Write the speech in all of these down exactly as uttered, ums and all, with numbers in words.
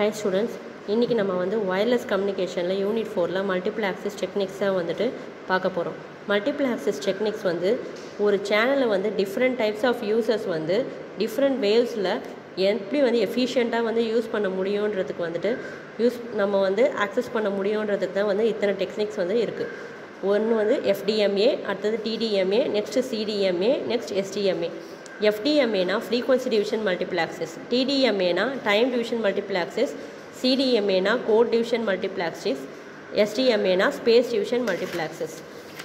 Hi students, இன்னைக்கு நம்ம வந்து wireless communicationல யூனிட் ஃபோர்ல மல்டிபிள் ஆக்சஸ் டெக்னிக்ஸ் தான் வந்துட்டு பார்க்க போகிறோம். மல்டிபிள் ஆக்சஸ் டெக்னிக்ஸ் வந்து ஒரு சேனலில் வந்து டிஃப்ரெண்ட் டைப்ஸ் ஆஃப் யூசர்ஸ் வந்து டிஃப்ரெண்ட் வேவ்ஸில் எப்படி வந்து எஃபிஷியண்ட்டாக வந்து யூஸ் பண்ண முடியுன்றதுக்கு வந்துட்டு யூஸ் நம்ம வந்து ஆக்சஸ் பண்ண முடியுன்றதுக்கு தான் வந்து இத்தனை டெக்னிக்ஸ் வந்து இருக்குது. ஒன்று வந்து எஃப்டிஎம்ஏ, அடுத்தது TDMA, next CDMA, next SDMA. எஃப்டிஎம்ஏனா ஃப்ரீக்வன்சி டிவிஷன் மல்டிபிள் ஆக்சஸ், டிடிஎம்ஏனா டைம் டிவிஷன் மல்டிபிள் ஆக்சஸ், சிடிஎம்ஏனா கோட் டிவிஷன் மல்டிபிள் ஆக்சஸ், எஸ்டிஎம்ஏனா space division multiple access.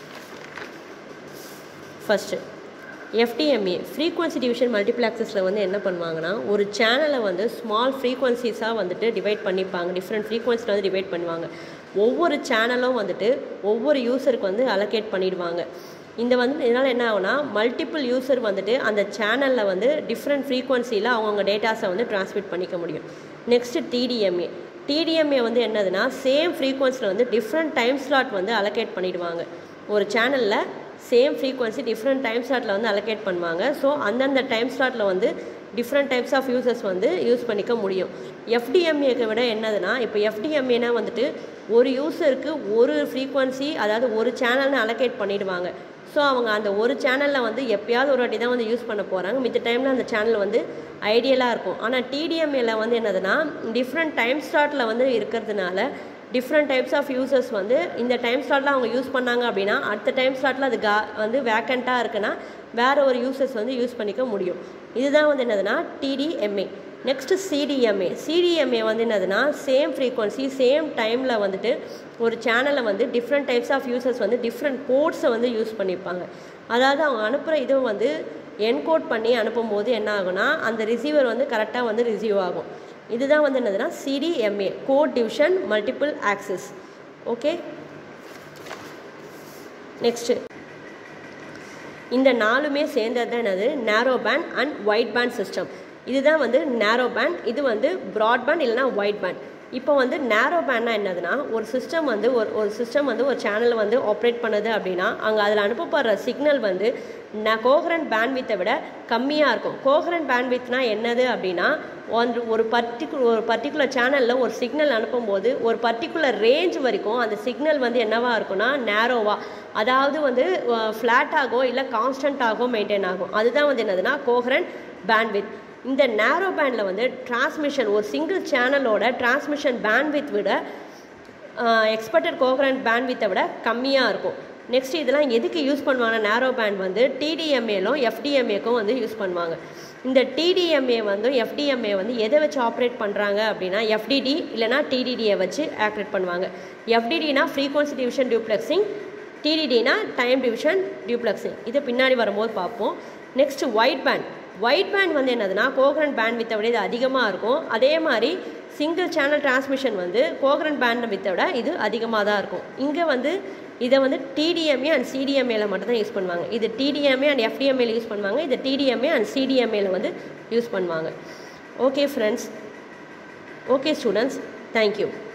First FDMA frequency division multiple ஆக்சஸில் வந்து என்ன பண்ணுவாங்கன்னா, ஒரு சேனலை வந்து ஸ்மால் ஃப்ரீக்வன்சிஸாக வந்துட்டு டிவைட் பண்ணிப்பாங்க. டிஃப்ரெண்ட் ஃப்ரீக்வன்சியில் வந்து டிவைட் பண்ணுவாங்க. ஒவ்வொரு சேனலும் வந்துட்டு ஒவ்வொரு யூஸருக்கு வந்து அலோகேட் பண்ணிடுவாங்க. இந்த வந்து இதனால் என்ன ஆகுனா, மல்டிபிள் யூஸர் வந்துட்டு அந்த சேனலில் வந்து டிஃப்ரெண்ட் ஃப்ரீக்வன்சியில் அவங்கவுங்க டேட்டாஸை வந்து ட்ரான்ஸ்மிட் பண்ணிக்க முடியும். Next DTMA. டிடிஎம்ஏ வந்து என்னதுன்னா, சேம் ஃப்ரீக்வன்சியில் வந்து டிஃப்ரெண்ட் டைம் ஸ்லாட் வந்து அலோகேட் பண்ணிடுவாங்க. ஒரு சேனலில் சேம் ஃப்ரீக்வன்சி டிஃப்ரெண்ட் டைம் ஸ்லாட்டில் வந்து அலோகேட் பண்ணுவாங்க. ஸோ அந்தந்த டைம் ஸ்லாட்டில் வந்து டிஃப்ரெண்ட் டைப்ஸ் ஆஃப் யூசர்ஸ் வந்து யூஸ் பண்ணிக்க முடியும். எஃப்டிஎம்ஏக்கு விட என்னதுன்னா, இப்போ எஃப்டிஎம்ஏனா வந்துட்டு ஒரு யூஸருக்கு ஒரு ஃப்ரீக்வன்சி, அதாவது ஒரு சேனல்னு அலோகேட் பண்ணிடுவாங்க. ஸோ அவங்க அந்த ஒரு சேனலில் வந்து எப்போயாவது ஒரு வாட்டி தான் வந்து யூஸ் பண்ண போகிறாங்க. மித்த டைமில் அந்த சேனல் வந்து ஐடியலாக இருக்கும். ஆனால் டிடிஎம்ஏல வந்து என்னதுன்னா, டிஃப்ரெண்ட் டைம் ஸ்லாட்டில் வந்து இருக்கிறதுனால டிஃப்ரெண்ட் டைப்ஸ் ஆஃப் யூசர்ஸ் வந்து இந்த டைம் ஸ்லாட்டில் அவங்க யூஸ் பண்ணாங்க அப்படின்னா, அடுத்த டைம் ஸ்லாட்டில் அது கா வந்து வேக்கண்ட்டாக இருக்குன்னா வேறு ஒரு யூசர்ஸ் வந்து யூஸ் பண்ணிக்க முடியும். இதுதான் வந்து என்னதுன்னா டிடிஎம்ஏ. Next CDMA. சிடிஎம்ஏ வந்து என்னதுன்னா, சேம் ஃப்ரீக்வன்சி சேம் டைமில் வந்துட்டு ஒரு சேனலை வந்து டிஃப்ரெண்ட் டைப்ஸ் ஆஃப் யூசர்ஸ் வந்து டிஃப்ரெண்ட் கோட்ஸை வந்து யூஸ் பண்ணிப்பாங்க. அதாவது அவங்க அனுப்புகிற இதை வந்து என்கோட் பண்ணி அனுப்பும்போது என்ன ஆகுனா, அந்த ரிசீவர் வந்து கரெக்டாக வந்து ரிசீவ் ஆகும். இதுதான் வந்து என்னதுன்னா CDMA, code division multiple access. Okay, next இந்த நாலுமே சேர்ந்தது தான் என்னது, narrow band and white band system. இதுதான் வந்து நேரோ பேண்ட், இது வந்து ப்ராட்பேண்ட் இல்லைனா ஒயிட் பேண்ட். இப்போ வந்து நேரோ பேண்ட்னா என்னதுன்னா, ஒரு சிஸ்டம் வந்து ஒரு ஒரு சிஸ்டம் வந்து ஒரு சேனலை வந்து ஆப்ரேட் பண்ணுது அப்படின்னா, அங்கே அதில் அனுப்பப்படுற சிக்னல் வந்து ந கோஹரண்ட் பேண்ட்வித்தை விட கம்மியாக இருக்கும். கோஹரண்ட் பேண்ட்வித்னா என்னது அப்படின்னா, ஒன்று ஒரு பர்டிகு ஒரு பர்டிகுலர் சேனலில் ஒரு சிக்னல் அனுப்பும்போது ஒரு பர்டிகுலர் ரேஞ்ச் வரைக்கும் அந்த சிக்னல் வந்து என்னவாக இருக்குன்னா நேரோவாக, அதாவது வந்து ஃப்ளாட்டாகவோ இல்லை கான்ஸ்டண்ட்டாகவோ மெயின்டைன் ஆகும். அதுதான் வந்து என்னதுன்னா கோஹரண்ட் பேண்ட்வித். இந்த நேரோ பேண்டில் வந்து டிரான்ஸ்மிஷன், ஒரு சிங்கிள் சேனலோட டிரான்ஸ்மிஷன் பேண்ட்வித் விட எக்ஸ்பெக்டட் கோஹரண்ட் பேண்ட்வித்தை விட கம்மியாக இருக்கும். நெக்ஸ்ட் இதெல்லாம் எதுக்கு யூஸ் பண்ணுவாங்க, நேரோ பேண்ட் வந்து டிடிஎம்ஏலும் எஃப்டிஎம்ஏக்கும் வந்து யூஸ் பண்ணுவாங்க. இந்த டிடிஎம்ஏ வந்து எஃப்டிஎம்ஏ வந்து எதை வச்சு ஆப்ரேட் பண்ணுறாங்க அப்படின்னா, எஃப்டிடி இல்லைனா டிடிடியை வச்சு ஆப்ரேட் பண்ணுவாங்க. எஃப்டிடினா ஃப்ரீக்வன்சி டிவிஷன் டியூப்ளெக்ஸிங், டிடிடினா டைம் டிவிஷன் டியூப்ளெக்ஸிங். இதை பின்னாடி வரும்போது பார்ப்போம். Next white band. White band வந்து என்னதுன்னா, கோஹரண்ட் பேண்ட்வித்தை விட இது அதிகமாக இருக்கும். அதே மாதிரி சிங்கிள் சேனல் டிரான்ஸ்மிஷன் வந்து கோஹரண்ட் பேண்ட்வித்தை விட இது அதிகமாக தான் இருக்கும். இங்கே வந்து இதை வந்து டிடிஎம்ஏ அண்ட் சிடிஎம்ஏல மட்டும் தான் யூஸ் பண்ணுவாங்க. இது டிடிஎம்ஏ அண்ட் எஃப்டிஎம்ஏல யூஸ் பண்ணுவாங்க. இது டிடிஎம்ஏ அண்ட் சிடிஎம்ஏல வந்து யூஸ் பண்ணுவாங்க. Okay friends, okay students, thank you.